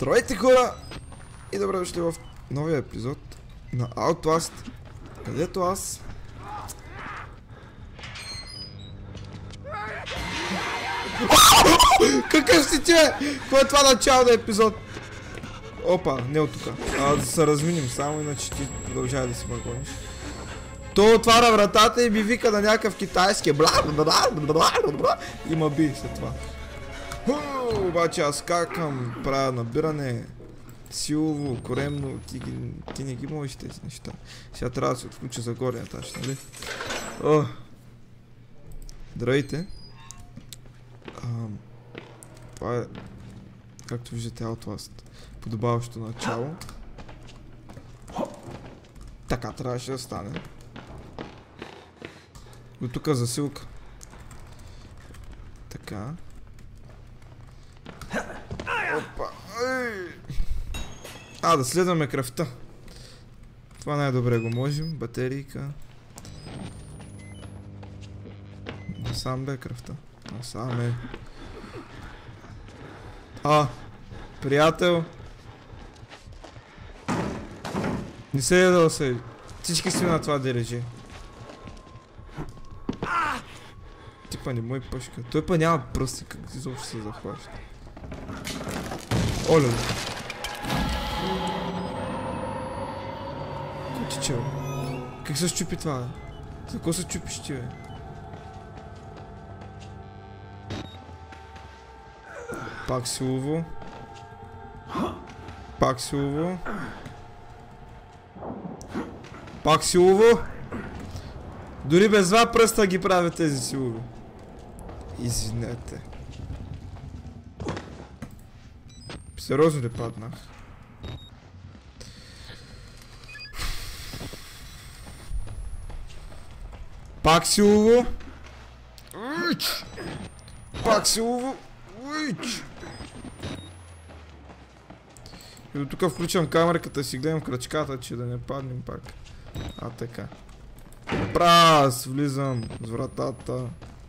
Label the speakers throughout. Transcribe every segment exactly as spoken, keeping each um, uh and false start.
Speaker 1: Здравейте хора! И добре дошли в новия епизод на Outlast, където аз какъв си ти, бе? Кой е това начало на епизод? Опа, не от тук. А, да се разминим само, иначе ти продължава да си мъргониш. Той отваря вратата и ми вика на някакъв китайски и ма би след това. Ху, обаче аз какам, правя набиране силово, коремно, ти, ти не ги можеш тези неща. Сега трябва да се отключа за горния етаж, нали? О, здравейте. Ам, това е, както виждате, Outlast. Подобаващо начало. Така трябваше да стане. До тук засилка. Така. Опа. Ей. А, да следваме кръвта. Това най-добре го можем. Батерийка. Насам бе кръвта. Насам е. А, приятел. Не се е да се. Всички сме на това дележи. Ти па не мой пъшка. Той па няма пръсти, как изобщо се захваща. Оле. Кой ти че, бе? Как се щупи това, бе? За кой се чупиш ти, бе? Пак силово. Пак силово. Пак силово. Дори без два пръста ги правя тези силови. Извинете. Сериозно ли паднах? Пак силово. Уич! Пак силово. Уич! И до тук включвам камерката и си гледам крачката, че да не паднем пак. А, така. Прас! Влизам с вратата.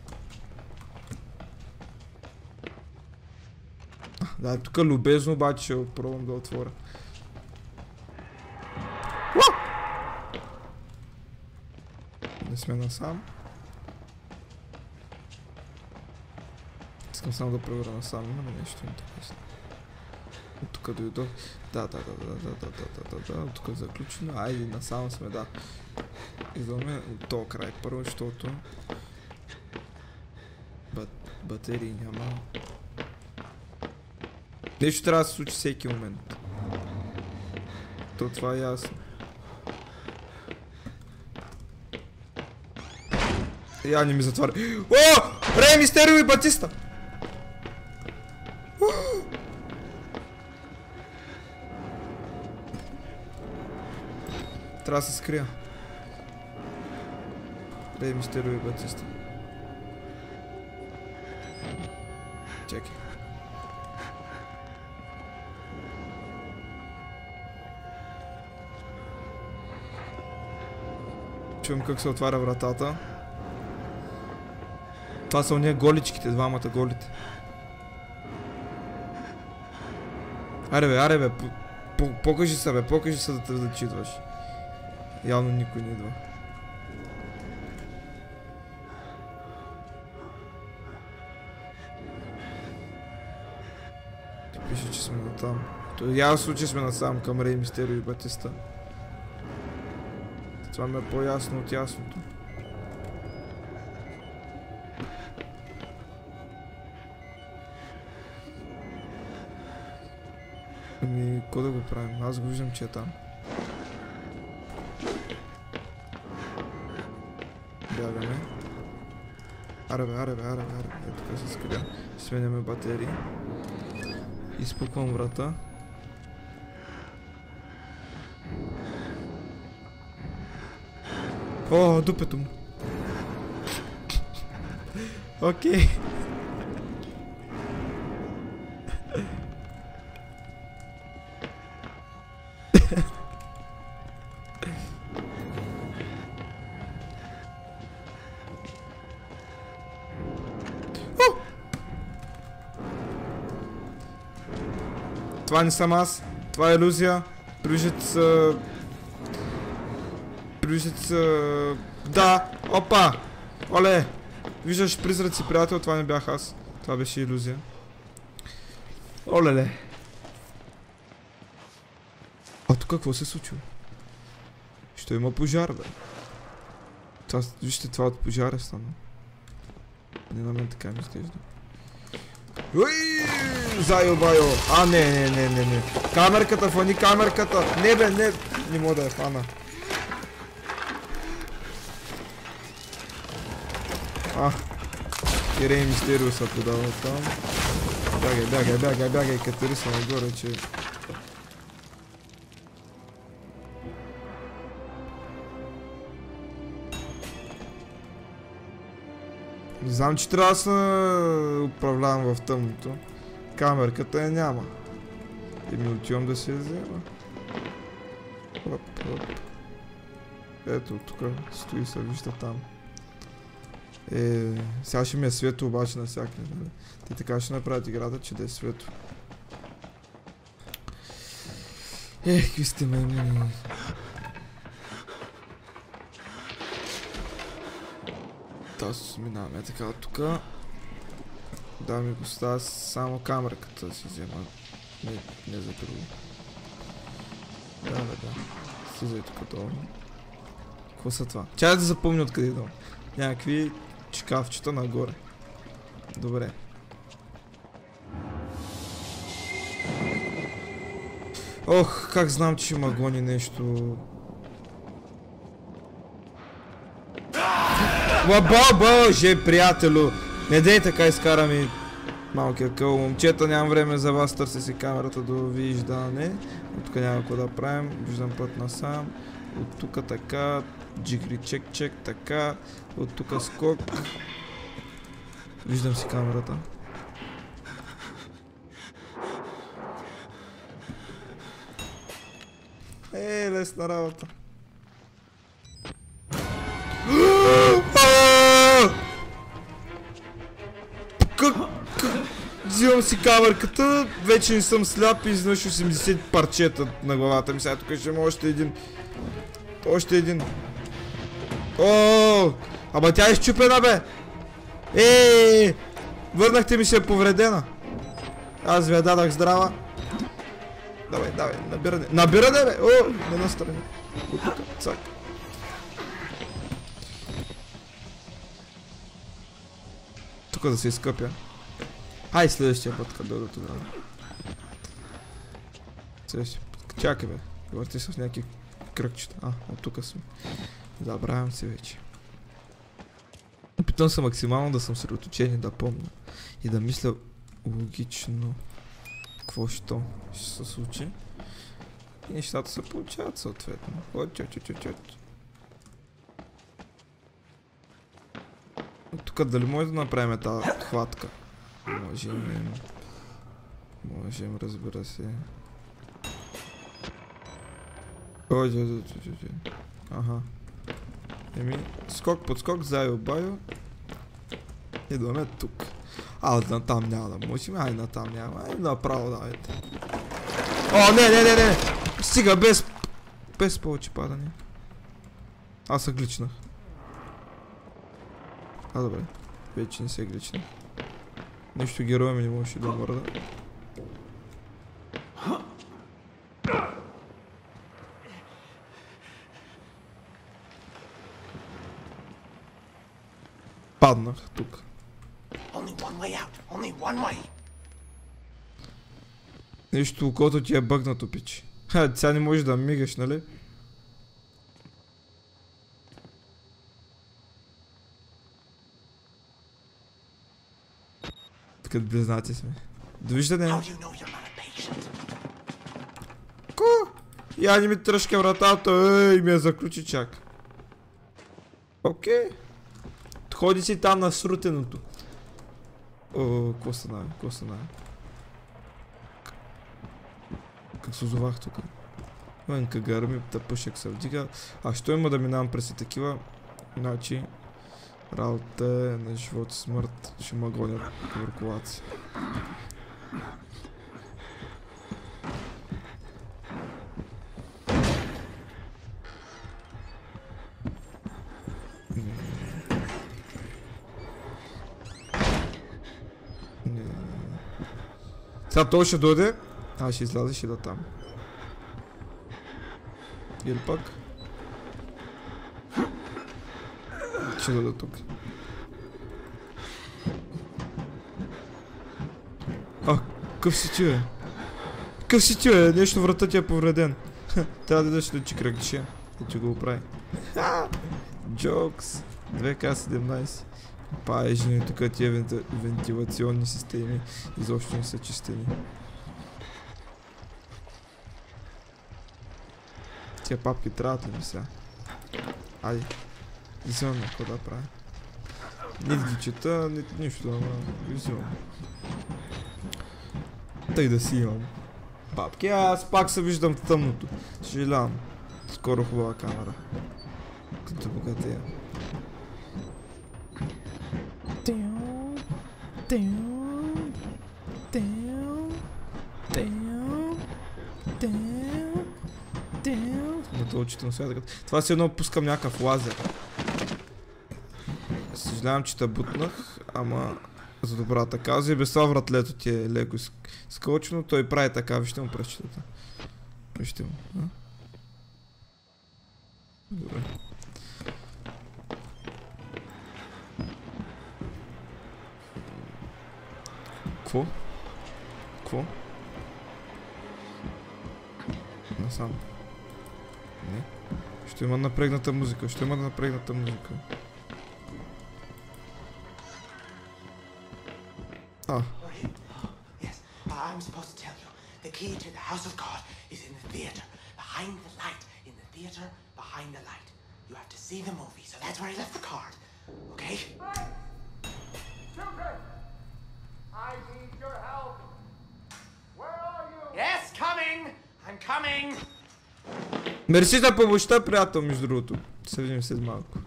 Speaker 1: Да, тук любезно обаче ще пробвам да отворя. Не сме насам. Искам само да проверя насам, има ли нещо интересно. От тук дойдох. Да, да, да, да, да, да, да, да, да, от тук е заключено. Айде, насам сме, да. Идваме от този край първо, защото Бат... батерии няма. Нещо трябва да се случи всеки момент. То това е ясно. Я не ми затваря. О! Рей Мистерио и Батиста! Трябва да се скрия. Рей Мистерио и Батиста. Чекай. Чувам как се отваря вратата. Това са уния голичките, двамата голите. Аре бе, аре бе, покажи се бе, покажи се да те зачитваш. Явно никой не идва. Ти пише, че сме натам. То ясно случай сме насам към Рей Мистерио и Батиста. Това ми е по-ясно от ясното. Ами, какво да го правим? Аз го виждам, че е там. Бягаме. Аре бе, аре бе, аре бе, аре бе. Е, тук се скрия. Сменяме батерии. Изпуквам врата. О, дупето му. Окей. Това не съм аз. Това е илюзия. Прижица... Прижица... Да! Опа! Оле! Виждаш призраци, приятел, това не бях аз. Това беше илюзия. Олеле! А тук какво се случва? Що има пожар, бе? Това, вижте, това от пожара стана. Не на мен така ми изглежда. Уи! Зайо, байо! А, не, не, не, не, не. Камерката, фани камерката! Не, бе, не! Не мога да я фана. А! Ирей Мистерио се подава там. Бягай, бягай, бягай, бягай, катери са нагоре, че... Не знам, че трябва да се управлявам в тъмното. Камерката я няма. И ми отивам да се я взема. Оп, оп. Ето, тук стои се, вижда там. Е, сега ще ми е светло обаче навсякъде. Те така ще направят играта, че да е светло. Ех, какви сте маймуни. Аз минаваме така от тука. Да ми го става само камерката да си взема. Не, не за друго. Да, бе, да. Слизай тук долу. Какво са това? Чай да запомня откъде идвам. Някакви шкафчета нагоре. Добре. Ох, как знам, че ще ма гони нещо. Лаба, боже, приятелю! Не дей така изкара ми малкия къл. Момчета, нямам време за вас, търси си камерата до виждане. От тук няма какво да правим. Виждам път насам. От тук така. Джигри чек чек така. От тук скок. Виждам си камерата. Е, лесна работа. Как? Взимам си камерката, вече не съм сляп и изнъж осемдесет парчета на главата ми. Сега тук ще има още един. Още един. Ооо! Ама тя е изчупена, бе! Еее! Върнахте ми се повредена. Аз ви я дадах здрава. Давай, давай, набиране. Набиране, бе! О, не настрани. От тук, цак. Тук да се изкъпя. Ай, следващия път, като дойда тогава. Следващия път. Чакай, бе. Върти с някакви кръгчета. А, от тук съм. Забравям се вече. Опитвам се максимално да съм съсредоточен и да помня. И да мисля логично. Какво ще ще се случи. И нещата се получават съответно. От, от, от, от, от. Тук дали може да направим тази хватка? Можем. Можем, разбира се. Ой, ой, ой, ой, ой. Ага. Еми, скок под скок, зайо байо. Идваме тук. А, на там няма да можем, ай на там няма. Ай направо давайте. О, не, не, не, не! Стига, без... Без повече падане. Аз се гличнах. А, добре. Вече не се гличнах. Нещо героя ми не можеше да мърда. Паднах тук. Нещо окото ти е бъгнато, пич. Ха, сега не можеш да мигаш, нали? Като близнаци сме. Довиждане. Ко? Я не ми тръжка вратата, ей, ми я заключи чак. Окей. Ходи си там на срутеното. О, какво стана, какво стана? Как се озовах тук? Вънка гърми, тъпъшек се вдига. А що има да минавам през и такива? Значи, работа е на живот и смърт. Ще ма гонят туберкулаци. Сега той ще дойде. Аз ще изляза и ще да там. Или пак. Ще дойде тук. А, къв си ти, бе? Къв си ти, бе? Нещо врата ти е повреден. Трябва да дадеш да ти кръгче. Да ти го оправи. Джокс. две К седемнайсет. Па, жени, тук тия вентилационни системи изобщо не са чистени. Тия папки трябват ли ми сега? Айде. Взимам какво да правя. Нито ги чета, нито нищо, ама ги взимам. Тъй да си имам. Папки, аз пак се виждам в тъмното. Съжалявам. Скоро хубава камера. Като богатея. Да очите на свята. Това си едно пускам някакъв лазер. Съжалявам, че те бутнах, ама за добрата каза и без това вратлето ти е леко скълчено, той прави така, вижте му пръщетата. Вижте му. А? Добре. Кво? Кво? Насам. Не. Ще има напрегната музика, ще има напрегната музика. А.
Speaker 2: Yes, I'm supposed to tell you. The key to the house of God is in the theater, behind the light. In the theater, behind the light. You have to see the movie, so that's where I left the card. Okay?
Speaker 3: Children, I need your help. Where are you?
Speaker 2: Yes, coming. I'm coming.
Speaker 1: Мерси за помощта, приятел, между другото. Се видим след малко.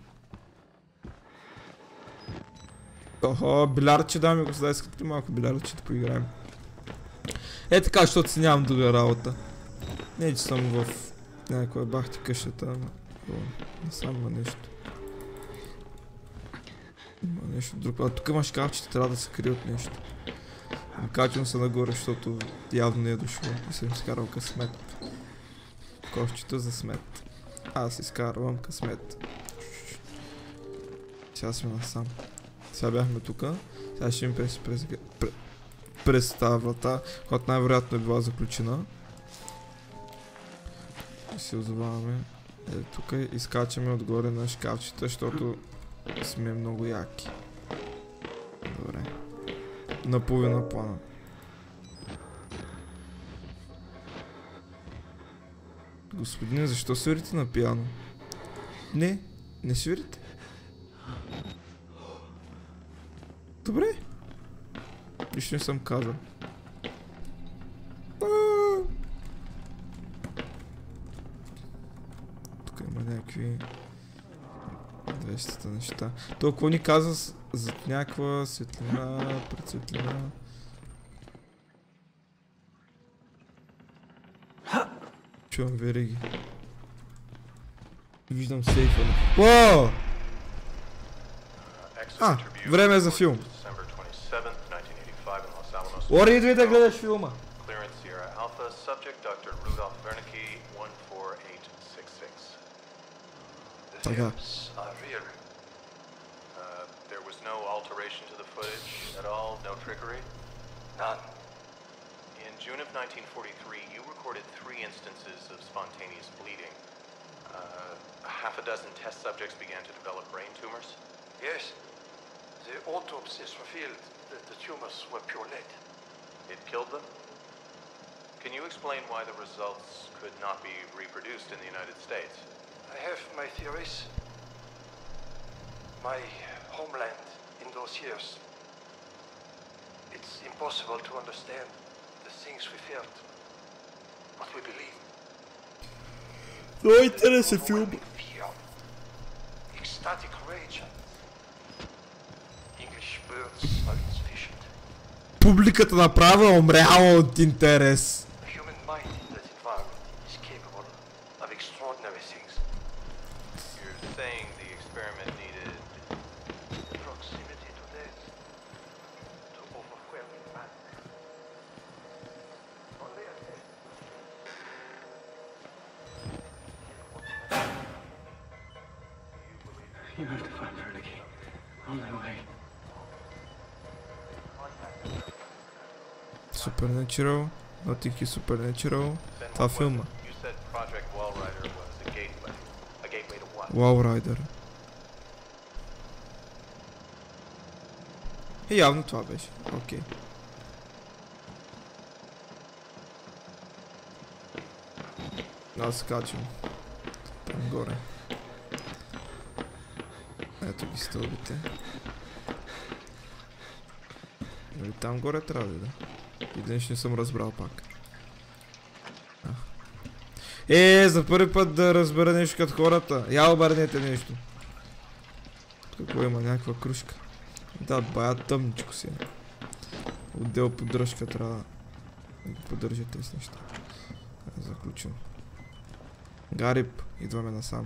Speaker 1: Охо, билярдче, дами и господа, искате ли малко билярдче да поиграем? Е така, защото си нямам друга работа. Не, че съм в някаква бахти къщата, ама не сам има нещо. Има нещо друго. А тук има шкафчета, трябва да се крие от нещо. Качвам се нагоре, защото явно не е дошло и съм изкарал късмет. Ковчето за смет. Аз изкарвам късмет. Сега сме насам. Сега бяхме тука. Сега ще им през, през, през, през тази врата, която най-вероятно е била заключена. И се озоваваме. Е, тук и скачаме отгоре на шкафчета, защото сме много яки. Добре. Наполовина плана. Господине, защо свирите на пиано? Не, не свирите. Добре. Нищо не съм казал. Тук има някакви двестата неща. Толкова ни каза зад някаква светлина, пред светлина. Чувам вериги. Виждам сейфа. Уау! А, време е за филм. Лори, идвай да гледаш филма. Така.
Speaker 4: In June of nineteen forty-three, you recorded three instances of spontaneous bleeding. Uh, half a dozen test subjects began to develop brain tumors.
Speaker 3: Yes. The autopsies revealed that the tumors were pure lead.
Speaker 4: It killed them? Can you explain why the results could not be reproduced in the United States?
Speaker 3: I have my theories. My homeland in those years. It's impossible to understand the things we felt, what we believe.
Speaker 1: Много интересен филм.
Speaker 3: Fear, ecstatic rage. English words are insufficient.
Speaker 1: Публиката направо е умряла от интерес.
Speaker 3: The human mind in that environment is capable of extraordinary things.
Speaker 4: You're saying the experiment needed...
Speaker 3: The proximity to death, to overwhelming madness.
Speaker 2: You have to find her, Nikki. Only way.
Speaker 1: Supernatural. Notiki Supernatural. Това филма.
Speaker 4: You said Project Wall Rider was a gateway. A gateway to what?
Speaker 1: Wall Rider. И явно това беше. Окей. Okay. Аз скачам. Там горе. Ето ги стълбите. Нали там горе трябва да. И днес не съм разбрал пак. А. Е, за първи път да разбера нещо като хората. Я обърнете нещо. Какво има? Някаква кружка. Да, бая тъмничко си. Отдел поддръжка трябва да го поддържа тези неща. Заключено. Гарип, идваме насам.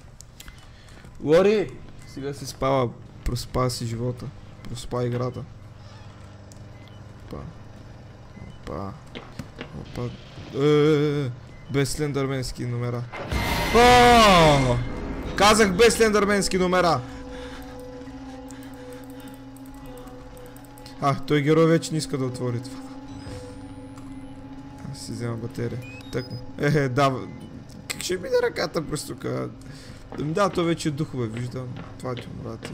Speaker 1: Лори! Сега си спава, проспа си живота. Проспа играта. Опа. Опа. Опа. Еееее. Без слендърменски номера. О! Казах без слендърменски номера! А, той герой вече не иска да отвори това. Аз си взема батерия. Тъкмо. Е, да. Как ще мине ръката през тук? Да, то вече е духове, виждам. Това ти умрати.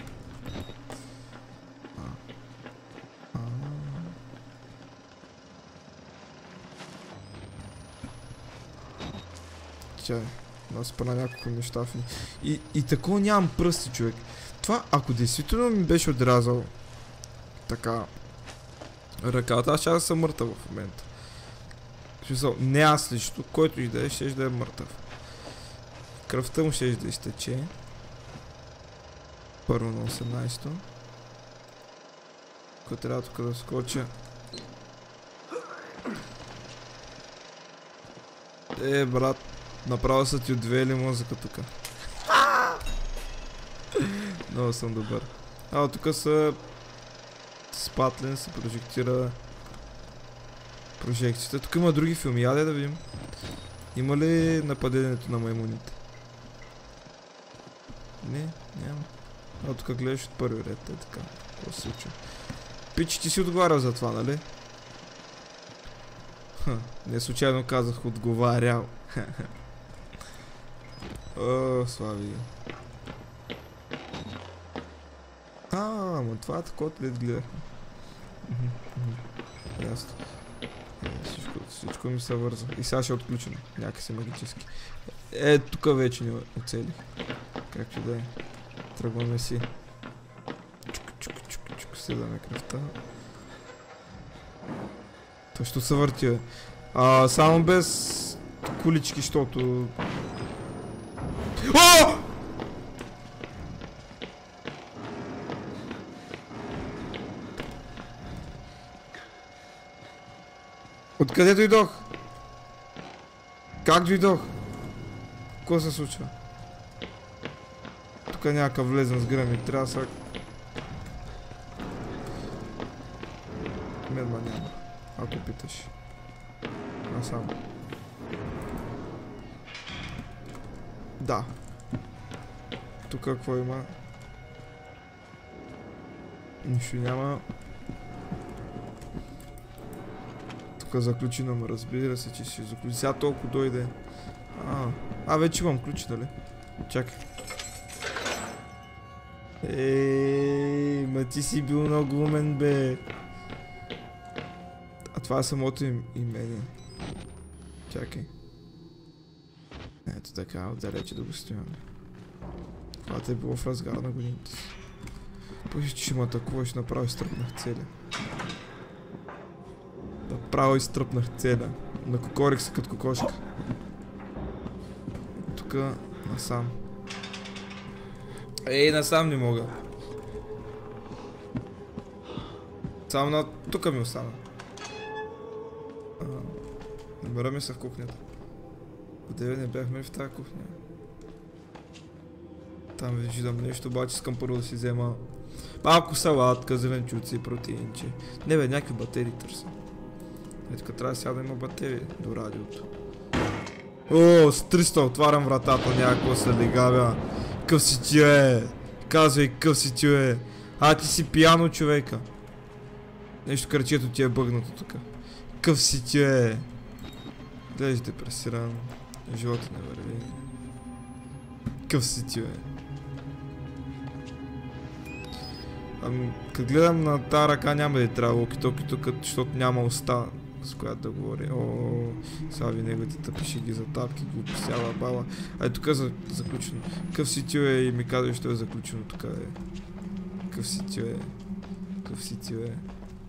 Speaker 1: Чай. Аз пъна няколко неща. И, и такова нямам пръсти, човек. Това, ако действително ми беше отрязал така ръката, аз ще да съм мъртъв в момента. Не аз лично, който и да е, ще да е мъртъв. Кръвта му ще да изтече. Първо на осемнайсето. Ако трябва тук да скоча. Е, брат, направо са ти отвели мозъка тук. Много съм добър. А, тук са спатлен, се прожектира прожекцията. Тук има други филми, яде да видим. Има ли нападението на маймуните? Не, няма. А, тук гледаш от първи ред, е така. Какво се случва? Пичи, ти си отговарял за това, нали? Ха, не случайно казах отговарял. О, слави. А, ама това е такова лед гледахме. Ясно. Всичко, всичко ми се върза. И сега ще е отключено. Някакси магически. Е, тук вече ни оцелих. Както да е. Тръгваме си. Чук, чук, чук, чук. Седаме кръвта. Той ще се върти, бе. А, само без колички, защото... О! Откъде дойдох? Как дойдох? Какво се случва? Тук някакъв влезен с гръм и трясък. Медма няма, ако питаш. Насам. Да. Тук какво има? Нищо няма. Тук заключено, ма разбира се, че ще заключи. Сега толкова дойде. А, а вече имам ключ, нали? Чакай. Ей, ма ти си бил много умен, бе. А това е самото им имение. Чакай. Ето така, отдалече да го стояме. Това те е било в разгар на годините си. Пъщи, че ще ме атакува, ще направо изтръпнах целя. Направо изтръпнах целя. Накокорих се като кокошка. Тука насам. Ей, насам не мога. Само на... тука ми остана. Набираме се в кухнята. Къде не бяхме в тази кухня? Там виждам нещо, обаче искам първо да си взема малко салатка, зеленчуци, протеинче. Не бе, някакви батерии търся. Е, тук трябва да сега да има батерии до радиото. О, с триста отварям вратата, някакво се легавя. Къв си ти, е? Казвай, къв си ти, е? А, ти си пияно, човека. Нещо кръчето ти е бъгнато тук. Къв си ти, е? Гледаш депресиран. Живота не върви. Къв си ти, е? Ами, като гледам на тази ръка няма да е трябва локи-токи тук, защото няма уста, с която да говори. О, Сави неговите тъпише ги за тапки, глупи сяла баба. Ай, тук е заключено. Къв си ти, е? И ми казваш, що е заключено тук, е. Къв си ти, е? Къв си ти, е?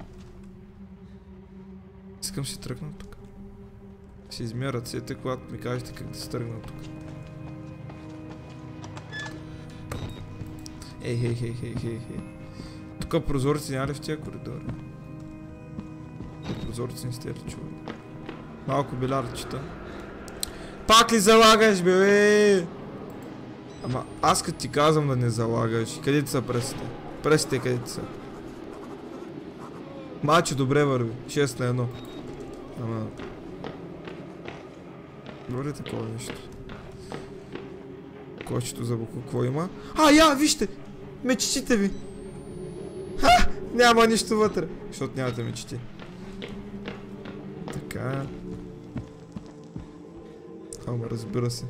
Speaker 1: Искам си тръгна тук. Си измия ръцете, когато ми кажете как да се тръгна тук. Ей, хей, хей, хей, хей, хей. Тук прозорци няма ли в тия коридори? Прозорци не сте ли чували? Малко билярчета. Пак ли залагаш, бе? Ама аз като ти казвам да не залагаш. Къде ти са пръстите? Пръстите къде ти са? Мачо добре върви. шест на едно. Ама... Добре такова нещо. Кочето за боку, какво има? А, я, вижте! Мечтите ви! Ха! Няма нищо вътре, защото нямате мечти. Така. Ама разбира се.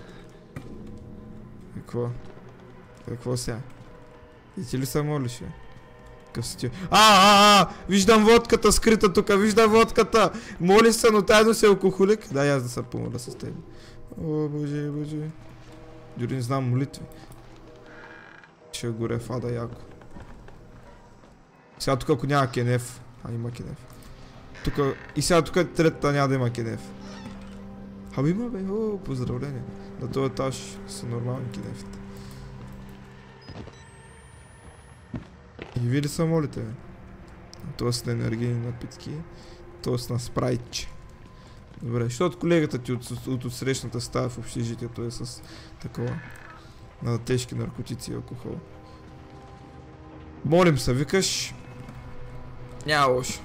Speaker 1: Какво? Какво сега? И ти ли се молиш, бе? Къв си ти? А, а, а! Виждам водката скрита тук, виждам водката! Моли се, но тайно си алкохолик. Да, аз да се помоля с теб. О, боже, боже. Дори не знам молитви. Ще горе в ада яко. Сега тук ако няма кенеф. А, има кенеф. Тука... И сега тук третата няма да има кенеф. Абе има, бе, о, поздравление. На този етаж са нормални кенефите. И вие ли са молите, бе? Тоест на енергийни напитки. Тоест на спрайтче. Добре, защото колегата ти от, от, от срещната стая в общежитието е с такова. На тежки наркотици и алкохол. Молим се, викаш. Няма лошо.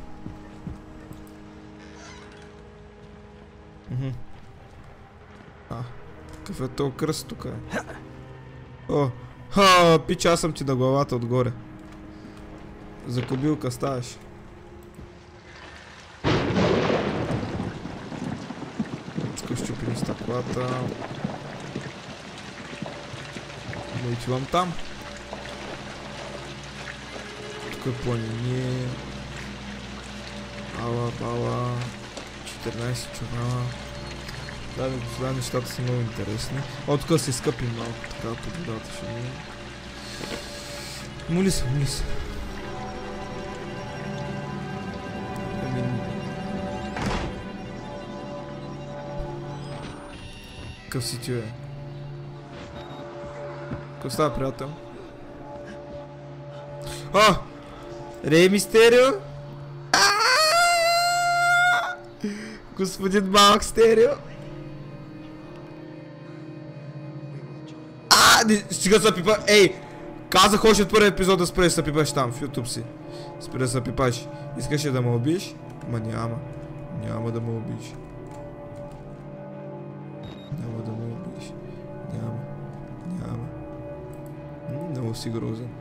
Speaker 1: Мхм. А, какъв е този кръст тук, е? О, ха, пича, аз съм ти на главата отгоре. За кобилка ставаш. Тук щупим стъклата. Не отивам там. Тук е планини. Ала, бала. четиринайсет чуна. Да, господа, нещата са много интересни. О, тук се изкъпим малко, така под водата ще ми. Моли се, моли се. Къв си ти, бе? Къв става, приятел? О! Рей Мистерио! Господин Малък Стерио! А, стига се пипа. Ей! Казах още от първи епизод да спреш да се пипаш там, в YouTube си. Спре да се пипаш. Искаш ли да ме убиеш? Ма няма. Няма да ме убиеш. Няма да ме убиеш. Няма. Няма. Много си грозен.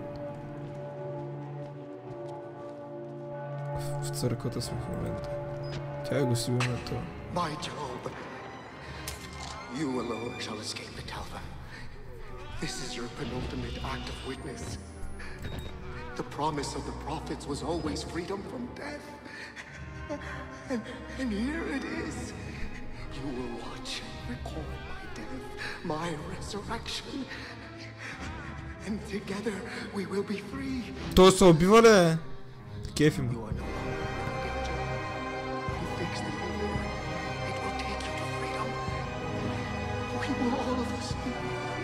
Speaker 1: В църквата сме в момента. Тя е гостиването.
Speaker 2: My Job, you alone shall escape it, Alva. This is your penultimate act of witness. The promise of the prophets was always freedom from death. And, and here it is. You will watch and recall my death, my resurrection. And together we will be free.
Speaker 1: Той се убива ли? Кефи му.
Speaker 2: You are no longer in danger. You fix the reward. It will take you to freedom. We will all of us be.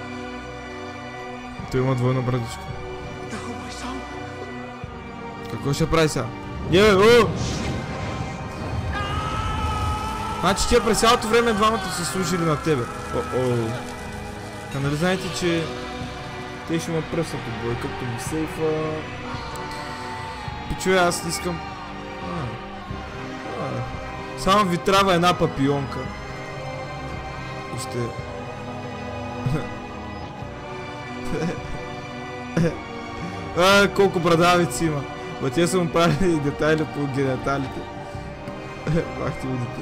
Speaker 1: Той има двойна брадичка.
Speaker 2: Now, my son.
Speaker 1: Какво ще прави сега? Не, о! Значи тия през цялото време двамата са служили на тебе. О-о. А нали знаете, че те ще имат пръснат от бой, като ми сейфа. Пичуя, аз не искам... А, а. Само ви трябва една папионка. И ще... А, колко брадавици има. Ма те са му правили детайли по гениталите. Бах ти водите.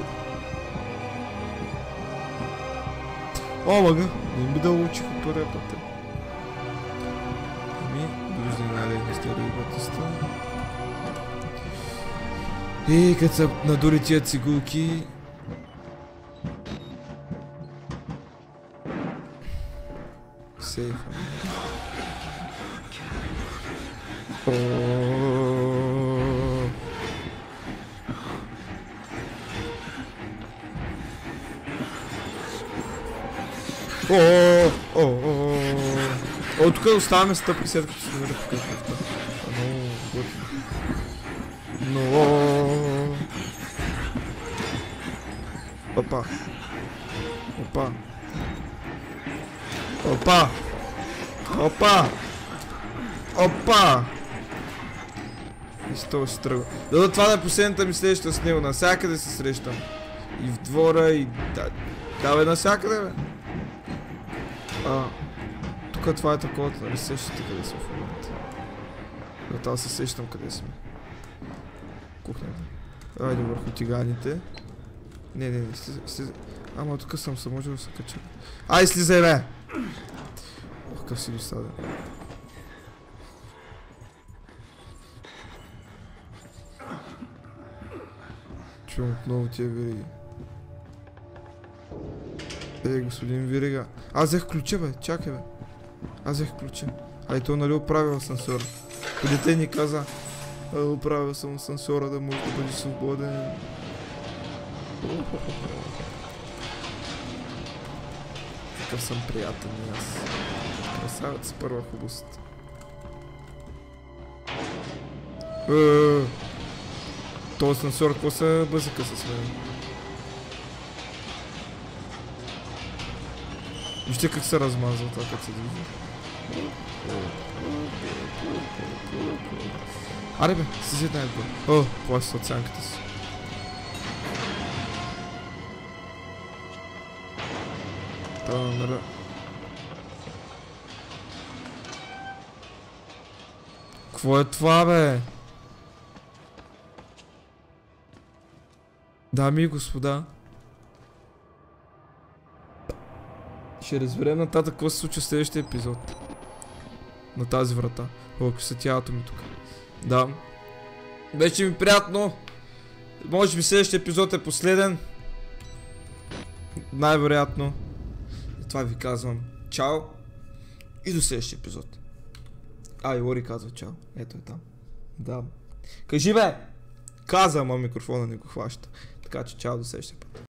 Speaker 1: О, мага! Не ми да учиха първия път. Ами, дружни налени стереобатиста. И като са надури тия цигулки... Сейфа. О, о, о, о, тук оставаме стъпки, след като се намери тук е кръвта. Много готино. Но. Опа. Опа. Опа. Опа. Опа. И с това ще тръгва. Да, това да е последната ми среща с него. Навсякъде се срещам. И в двора, и... Да, да бе, навсякъде, бе. А, тук това е такова, нали сещате къде сме в момента. Да, това се сещам къде сме. Кухнята. Айде върху тиганите. Не, не, не, слизай, слизай. Ама тук съм се, може да се кача. Ай, слизай, бе! Ох, къв си досаден. Чувам отново тия вириги. Ей, господин Вирига. Аз взех ключа, бе, чакай, бе. Аз взех ключа. Ай, то нали оправил асансьора. Дете ни каза, оправил съм асансьора да може да бъде свободен. Такъв съм приятен и аз. Красавец с първа хубост. Това асансьор, какво се бъзика с мен? Вижте как се размазва това, как се движи. Аре бе, си зидна е горе. О, плаща с оценката си. Това номера. Какво е това, бе? Дами и господа, ще разберем нататък какво се случва в следващия епизод. На тази врата. О, какви са тялото ми тук. Да. Беше ми приятно. Може би следващия епизод е последен. Най-вероятно. И това ви казвам. Чао. И до следващия епизод. А, и Лори казва чао. Ето е там. Да. Кажи, бе! Каза, ама микрофона не го хваща. Така че чао, до следващия път.